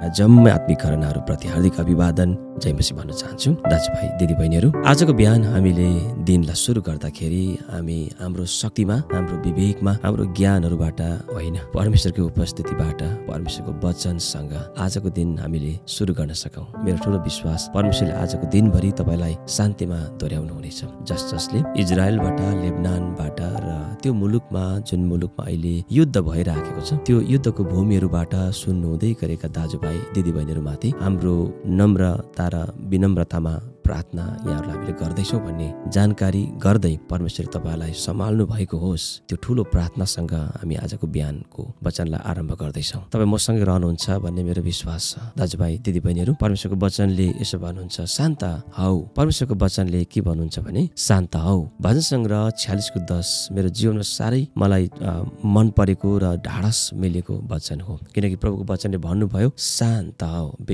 जम्मै आत्मिक घरनाहरूप्रति हार्दिक अभिवादन जय मसीह भन्न चाहन्छु। दाजुभाइ दिदीबहिनीहरू, आजको बिहान हामीले दिनलाई सुरु गर्दाखेरि हामी हाम्रो शक्तिमा, हाम्रो विवेकमा, हाम्रो ज्ञानहरूबाट होइन, परमेश्वरको उपस्थितिबाट, परमेश्वरको वचनसँग आजको दिन हामीले सुरु गर्न सकौँ। मेरो ठुलो विश्वास परमेश्वरले आजको दिनभरि तपाईँलाई शान्तिमा दोहोऱ्याउनु हुनेछ। जसले इजरायलबाट, लेबनानबाट र त्यो मुलुकमा, जुन मुलुकमा अहिले युद्ध भइराखेको छ, त्यो युद्धको भूमिहरूबाट सुन्नु हुँदै गरेका दाजुभाइ दिदीबहिनीहरूमाथि हाम्रो नम्रता र विनम्रतामा प्रार्थना यहाँहरूलाई हामीले गर्दैछौँ भन्ने जानकारी गर्दै परमेश्वर तपाईँलाई सम्हाल्नु भएको होस्। त्यो ठुलो प्रार्थनासँग हामी आजको बिहानको वचनलाई आरम्भ गर्दैछौँ। तपाईँ मसँगै रहनुहुन्छ भन्ने मेरो विश्वास छ। दाजुभाइ दिदीबहिनीहरू, परमेश्वरको वचनले यसो भन्नुहुन्छ, शान्त हौ। परमेश्वरको वचनले के भन्नुहुन्छ भने शान्त हौ। भजन सङ्ग्रह 46:10 मेरो जीवनमा साह्रै मलाई मन परेको र ढाडस मिलेको वचन हो, किनकि प्रभुको वचनले भन्नुभयो, शान्त हौ, बी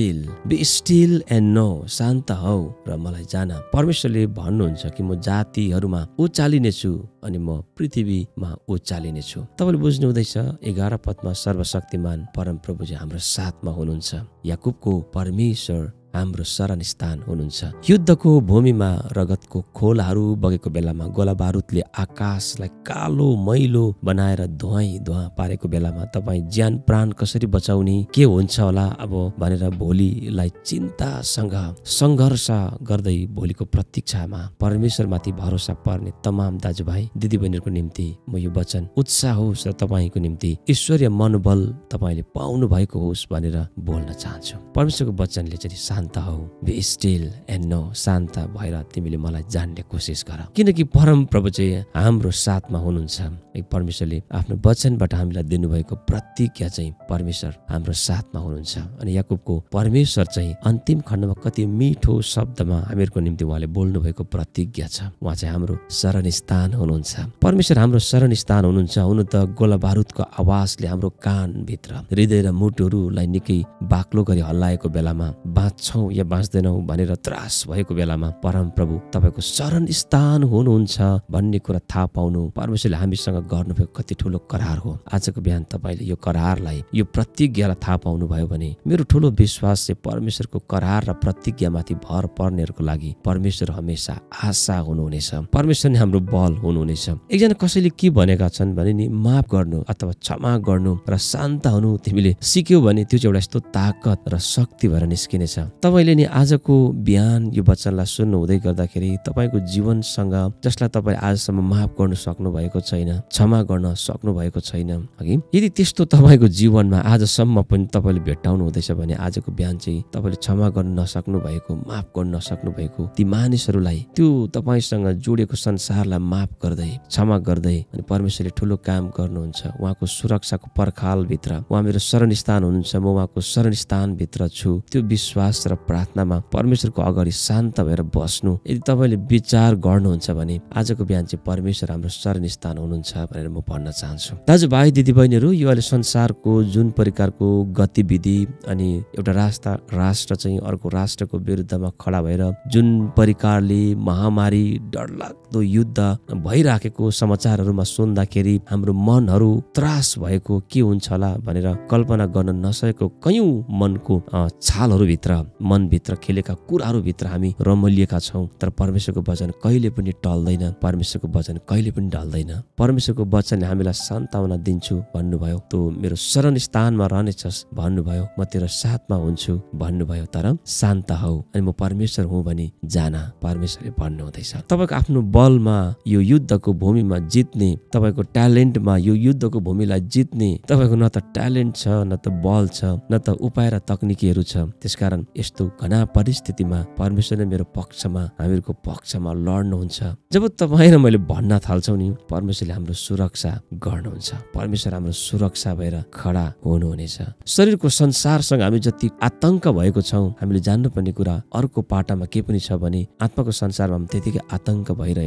स्टिल एन्ड नो, शान्त हौ र मलाई जान। परमेश्वरले भन्नुहुन्छ कि म जातिहरूमा उचालिनेछु अनि म पृथ्वीमा उचालिनेछु। तपाईँले बुझ्नु हुँदैछ, 11 पदमा सर्वशक्तिमान परम प्रभु चाहिँ हाम्रो साथमा हुनुहुन्छ। याकुबको परमेश्वर हाम्रो शरणस्थान हुनुहुन्छ। युद्धको भूमिमा रगतको खोलाहरू बगेको बेलामा, गोला बारुदले आकाशलाई कालो मैलो बनाएर धुवाँ पारेको बेलामा तपाईँ ज्यान प्राण कसरी बचाउने, के हुन्छ होला अब भनेर भोलिलाई चिन्तासँग सङ्घर्ष गर्दै भोलिको प्रतीक्षामा परमेश्वरमाथि भरोसा पर्ने तमाम दाजुभाइ दिदीबहिनीहरूको निम्ति म यो वचन उत्साह होस् र तपाईँको निम्ति ईश्वरीय मनोबल तपाईँले पाउनु भएको होस् भनेर बोल्न चाहन्छु। परमेश्वरको वचनले चाहिँ शान्त हौ, बी स्टिल एन्ड नो, शान्त भएर तिमीले मलाई जान्ने कोसिस गर, किनकि परम प्रभु चाहिँ हाम्रो साथमा हुनुहुन्छ। परमेश्वरले आफ्नो वचनबाट हामीलाई दिनुभएको प्रतिज्ञा चाहिँ परमेश्वर हाम्रो साथमा हुनुहुन्छ। अनि याकुबको परमेश्वर चाहिँ अन्तिम खण्डमा कति मिठो शब्दमा हामीहरूको निम्ति उहाँले बोल्नु भएको प्रतिज्ञा छ। उहाँ चाहिँ हाम्रो शरणस्थान हुनुहुन्छ। परमेश्वर हाम्रो शरणस्थान हुनुहुन्छ। हुनु त गोला बारुदको आवाजले हाम्रो कानभित्र, हृदय र मुटुहरूलाई निकै बाक्लो गरी हल्लाएको बेलामा, बाँच्छौँ या बाँच्दैनौँ भनेर त्रास भएको बेलामा परम प्रभु तपाईँको शरणस्थान हुनुहुन्छ भन्ने कुरा थाहा पाउनु परमेश्वरले हामीसँग गर्नुभएको कति ठुलो करार हो। आजको बिहान तपाईँले यो करारलाई, यो प्रतिज्ञालाई थाहा पाउनु भयो भने मेरो ठुलो विश्वास चाहिँ परमेश्वरको करार र प्रतिज्ञामाथि भर पर्नेहरूको लागि परमेश्वर हमेसा आशा हुनुहुनेछ। परमेश्वर नै हाम्रो बल हुनुहुनेछ। एकजना कसैले के भनेका छन् भने नि, माफ गर्नु अथवा क्षमा गर्नु र शान्त हुनु तिमीले सिक्यौ भने त्यो चाहिँ एउटा यस्तो ताकत र शक्ति भएर निस्किनेछ। तपाईँले नि आजको बिहान यो वचनलाई सुन्नु हुँदै गर्दाखेरि तपाईँको जीवनसँग, जसलाई तपाईँ आजसम्म माफ गर्नु सक्नु भएको छैन, क्षमा गर्न सक्नु भएको छैन, हगि यदि त्यस्तो तपाईँको जीवनमा आजसम्म पनि तपाईँले भेट्टाउनु हुँदैछ भने आजको बिहान चाहिँ तपाईँले क्षमा गर्न नसक्नु भएको, माफ गर्न नसक्नु भएको ती मानिसहरूलाई, त्यो तपाईँसँग जोडिएको संसारलाई माफ गर्दै, क्षमा गर्दै अनि परमेश्वरले ठुलो काम गर्नुहुन्छ। उहाँको सुरक्षाको पर्खालभित्र उहाँ मेरो शरणस्थान हुनुहुन्छ, म उहाँको शरणस्थानभित्र छु। त्यो विश्वास र प्रार्थनामा परमेश्वरको अगाडि शान्त भएर बस्नु यदि तपाईँले विचार गर्नुहुन्छ भने आजको बिहान चाहिँ परमेश्वर हाम्रो शरणस्थान हुनुहुन्छ भनेर म भन्न चाहन्छु। दाजुभाइ दिदीबहिनीहरू, यो अहिले संसारको जुन प्रकारको गतिविधि अनि एउटा राष्ट्र चाहिँ अर्को राष्ट्रको विरुद्धमा खडा भएर जुन प्रकारले महामारी, डरलाग्दो युद्ध भइराखेको समाचारहरूमा सुन्दाखेरि हाम्रो मनहरू त्रास भएको, के हुन्छ होला भनेर कल्पना गर्न नसकेको कयौं मनको छालहरूभित्र, मनभित्र खेलेका कुराहरूभित्र हामी रमलिएका छौँ। तर परमेश्वरको वचन कहिले पनि टल्दैन। परमेश्वरको वचन कहिले पनि ढल्दैन। परमेश्वरको वचनले हामीलाई सान्त्वना दिन्छु भन्नुभयो, तँ मेरो शरणस्थानमा रहनेछस् भन्नुभयो, म तेरो साथमा हुन्छु भन्नुभयो, तर शान्त हौ अनि म परमेश्वर हुँ भनी जान परमेश्वरले भन्नुहुँदैछ। तपाईँको आफ्नो बलमा यो युद्धको भूमिमा जित्ने, तपाईँको ट्यालेन्टमा यो युद्धको भूमिलाई जित्ने तपाईँको न त ट्यालेन्ट छ, न त बल छ, न त उपाय र तकनिकीहरू छ। त्यसकारण यस्तो घना परिस्थितिमा परमेश्वरले मेरो पक्षमा, हामीहरूको पक्षमा लड्नुहुन्छ। जब तपाईँ र मैले भन्न थाल्छौँ नि, परमेश्वरले हाम्रो सुरक्षा गर्नुहुन्छ। परमेश्वर हाम्रो सुरक्षा भएर खडा हुनुहुनेछ। शरीरको संसारसँग हामी जति आतंक भएको छौँ, हामीले जान्नुपर्ने कुरा अर्को पाटामा के पनि छ भने आत्माको संसारमा त्यतिकै आतंक भइरहेको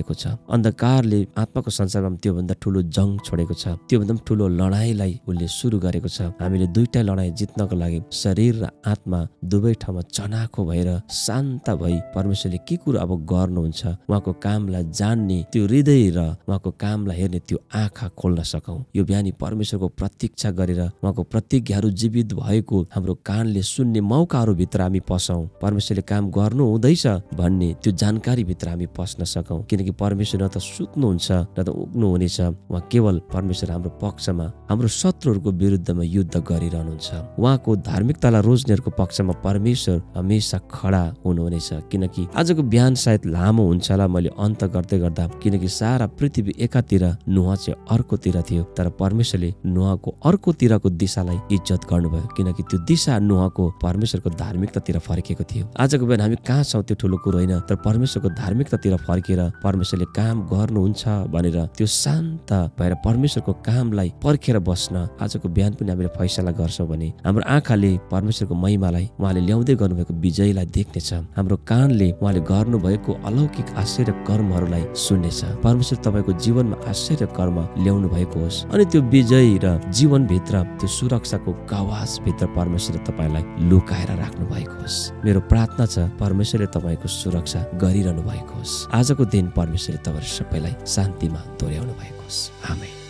गरेको छ। अन्धकारले आत्माको संसारमा त्योभन्दा ठुलो जङ छोडेको छ, त्योभन्दा ठुलो लडाईँलाई उसले सुरु गरेको छ। हामीले दुईटा लडाईँ जित्नको लागि शरीर र आत्मा दुवै ठाउँमा चनाखो भएर शान्त भई परमेश्वरले के कुरो अब गर्नुहुन्छ उहाँको कामलाई जान्ने त्यो हृदय र उहाँको कामलाई हेर्ने त्यो आँखा खोल्न सकौं। यो बिहानी परमेश्वरको प्रतीक्षा गरेर उहाँको प्रतिज्ञाहरू जीवित भएको हाम्रो कानले सुन्ने मौकाहरू भित्र हामी पसौं। परमेश्वरले काम गर्नु हुँदैछ भन्ने त्यो जानकारी भित्र हामी पस्न सकौं, किनकि परमेश्वर न त सुत्नुहुन्छ न त उग्नु हुनेछ। उहाँ केवल परमेश्वर हाम्रो पक्षमा हाम्रो शत्रुहरूको विरुद्धमा युद्ध गरिरहनुहुन्छ। उहाँको धार्मिकतालाई रोज्नेहरूको पक्षमा परमेश्वर हमेशा खडा हुनुहुनेछ। किनकि आजको बिहान सायद लामो हुन्छ होला मैले अन्त गर्दै गर्दा, किनकि सारा पृथ्वी एकातिर नुहा चाहिँ अर्कोतिर थियो, तर परमेश्वरले नुहाको अर्कोतिरको दिशालाई इज्जत गर्नुभयो, किनकि त्यो दिशा नुहाको परमेश्वरको धार्मिकतातिर फर्केको थियो। आजको बिहान हामी कहाँ छौँ त्यो ठुलो कुरो होइन, तर परमेश्वरको धार्मिकतातिर फर्केर परमेश्वरले काम गर्नुहुन्छ भनेर त्यो शान्त भएर परमेश्वरको कामलाई पर्खेर बस्न आजको बिहान पनि हामीले फैसला गर्छौँ भने हाम्रो आँखाले परमेश्वरको महिमालाई उहाँले ल्याउँदै गर्नुभएको विजयलाई देख्नेछ। हाम्रो कानले उहाँले गर्नुभएको अलौकिक आश्चर्य कर्महरूलाई सुन्नेछ। परमेश्वर तपाईँको जीवनमा आश्चर्य कर्म ल्याउनु भएको होस् अनि त्यो विजय र जीवनभित्र त्यो सुरक्षाको गवासभित्र परमेश्वरले तपाईँलाई लुकाएर राख्नु भएको होस्। मेरो प्रार्थना छ परमेश्वरले तपाईँको सुरक्षा गरिरहनु भएको होस्। आजको दिन परमेश्वरले तपाईहरु सबैलाई शान्तिमा डोर्याउनु भएको होस्। आमेन।